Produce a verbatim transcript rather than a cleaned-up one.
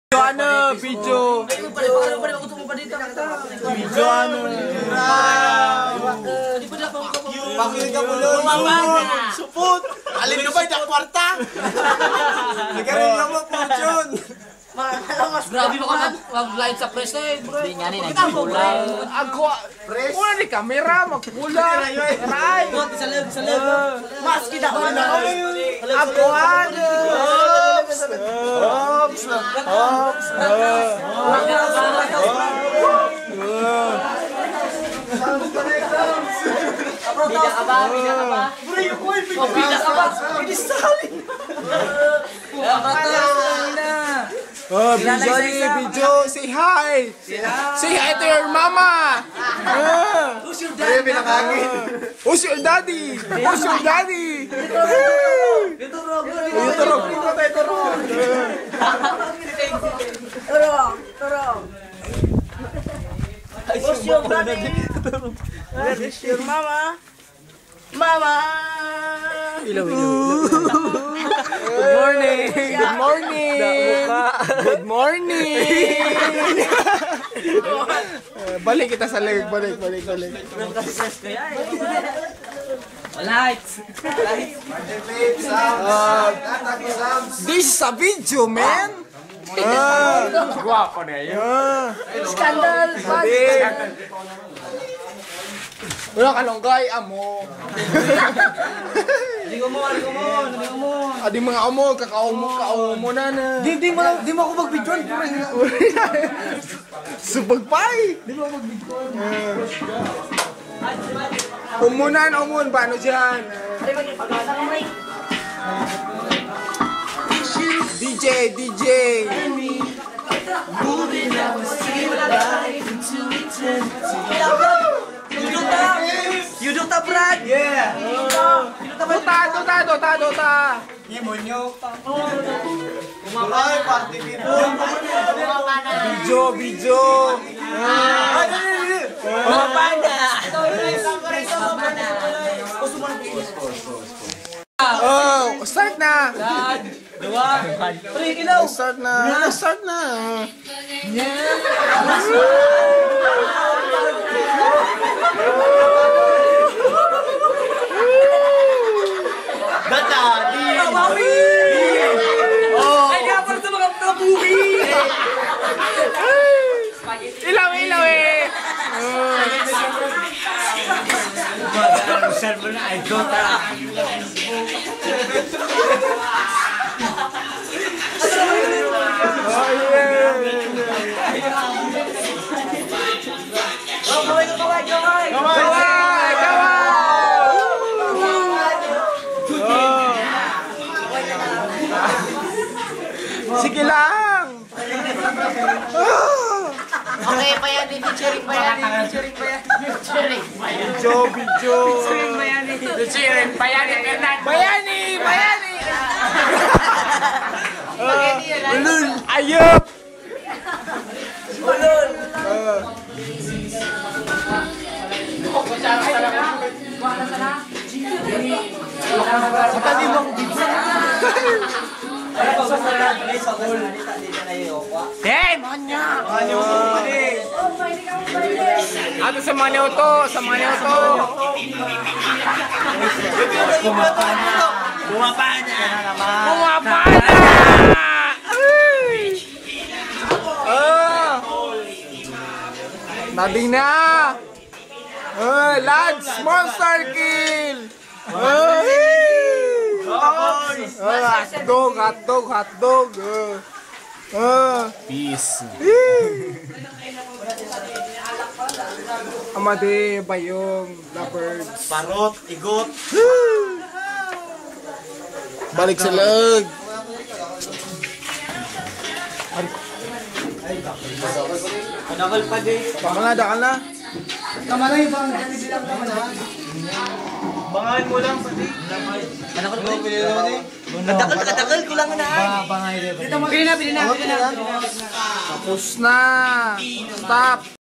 Ano, video. Video ano. Pakilig ka mula. Supot. Alin nyo ba yung kwarta? Nagarin lang mo, Fortune. Grabe mo ka mag-light sa press na eh, bro. Hindi nga ni, nagpula. Ako, wala ni kamera, magpula. Aray. Sa loob, sa loob. Maski na ako na. Ako ano. Ops. Ops. Ops. Bida ka ba? Bida ka ba? Bro, yung koy, Oh, bida ka ba? pinisalin. Oh, video, video, say hi. Say hi to your mama. Who's your dad? Who's your daddy? Who's your daddy? Ito, bro. Ito ro, ito ro. Turong, turong. Who's your daddy? Where's your mama? Mama! Ilaw, ilaw, Good morning. Good morning. Good morning. Balik kita sa leg, balik, balik, balik. Lights. This is a video, man. Ah, guwapo na yun. Scandal! Wala ka longgay, amo. Hindi ko mo, hindi ko mo, hindi ko mo. Adi mga amo, kakaumo, kaumo na na. Di, di mo, di mo ako mag-videoan. Subagpay. Di mo mag-videoan. Umunan, umun, paano dyan? D J, D J. Yudok ta, Brad! Yeah. Dota, dota, dota, dota. Imonyo. Kulay, party dito. Video, video. Pamana! Oh, start na. Dua, three, ilaw! Start na. Start na. Dadadi! Mami! Oh! Ay, nga pala sa mga kabuhi! Ilaw, ilaw eh. Ang server na ay Dota! Oh, kaway, kaway, kaway! Kaway, kaway. Sige lang. Okay, pa yan, featuring pa yan, featuring pa yan. Featuring pa yan. Video, video. Featuring pa yan. Featuring Bayani Fernando! Bayani, bayani. Spaghetti yan, ah. Ulul, ayop. Ulol. Matali mo ako video. Hey, manya. Ano sa manyo to? Sa manyo to. Bumapana! Bumapana! Ah! Nading na! Ah, lads! Monster kill! Ah! Ah, hotdog, hotdog, hotdog! Ah! Ah! Peace. Amade, bayong, lovebirds. Parot, igot. Balik sa leg. Nakal pa din. Dakal na, dakal na. Kamalay ba? Bangain mo lang, pati. Ano ko ba? Kadakal, kadakal ko lang na. Pili na, pili na, pili na. Tapos na. Stop.